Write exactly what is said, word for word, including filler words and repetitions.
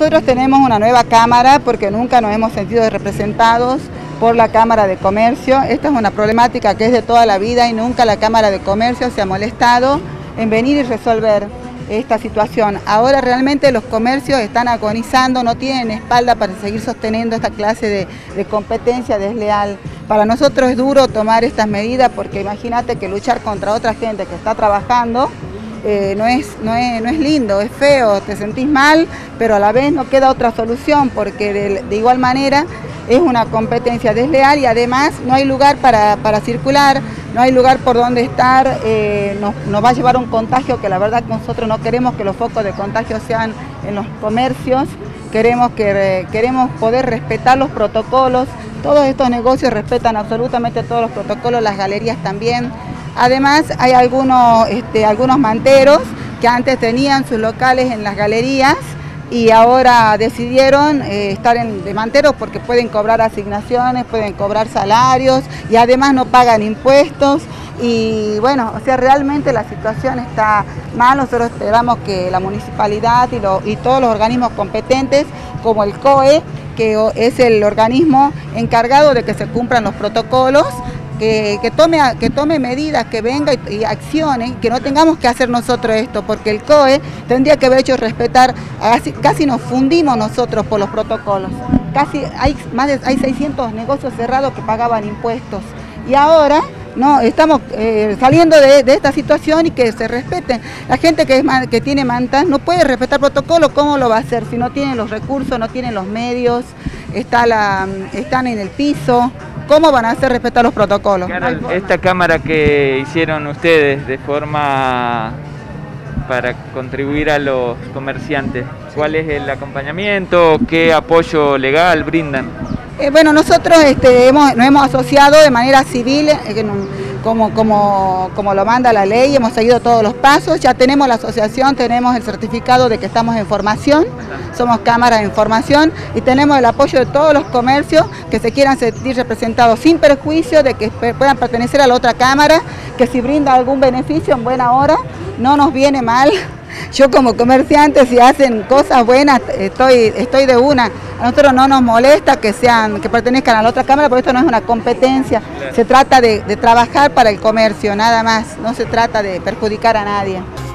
nosotros tenemos una nueva Cámara porque nunca nos hemos sentido representados por la Cámara de Comercio. Esta es una problemática que es de toda la vida y nunca la Cámara de Comercio se ha molestado en venir y resolver esta situación. Ahora realmente los comercios están agonizando, no tienen espalda para seguir sosteniendo esta clase de, de competencia desleal. Para nosotros es duro tomar estas medidas porque imagínate que luchar contra otra gente que está trabajando eh, no, es, no, es, no es lindo, es feo, te sentís mal, pero a la vez no queda otra solución porque de, de igual manera es una competencia desleal y además no hay lugar para, para circular, no hay lugar por donde estar, eh, nos, nos va a llevar a un contagio que la verdad que nosotros no queremos que los focos de contagio sean en los comercios, queremos, que, queremos poder respetar los protocolos, todos estos negocios respetan absolutamente todos los protocolos, las galerías también. Además hay algunos, este, algunos manteros que antes tenían sus locales en las galerías y ahora decidieron eh, estar en, de manteros porque pueden cobrar asignaciones, pueden cobrar salarios y además no pagan impuestos. Y bueno, o sea, realmente la situación está mal. Nosotros esperamos que la municipalidad y, lo, y todos los organismos competentes, como el C O E, que es el organismo encargado de que se cumplan los protocolos, Que, que, tome, que tome medidas, que venga y, y accione, que no tengamos que hacer nosotros esto, porque el C O E tendría que haber hecho respetar, casi, casi nos fundimos nosotros por los protocolos, casi hay, más de, hay seiscientos negocios cerrados que pagaban impuestos y ahora no estamos eh, saliendo de, de esta situación y que se respeten. La gente que, es, que tiene mantas no puede respetar protocolos, ¿cómo lo va a hacer? Si no tienen los recursos, no tienen los medios, está la, están en el piso. ¿Cómo van a hacer respetar los protocolos? Carol, esta cámara que hicieron ustedes de forma para contribuir a los comerciantes, ¿cuál es el acompañamiento? ¿Qué apoyo legal brindan? Eh, bueno, nosotros este, hemos, nos hemos asociado de manera civil, eh, como, como, como lo manda la ley, hemos seguido todos los pasos, ya tenemos la asociación, tenemos el certificado de que estamos en formación, somos cámara en formación y tenemos el apoyo de todos los comercios que se quieran sentir representados sin perjuicio de que puedan pertenecer a la otra cámara, que si brinda algún beneficio en buena hora, no nos viene mal. Yo como comerciante, si hacen cosas buenas, estoy, estoy de una. A nosotros no nos molesta que sean, que pertenezcan a la otra cámara, porque esto no es una competencia. Se trata de, de trabajar para el comercio, nada más. No se trata de perjudicar a nadie.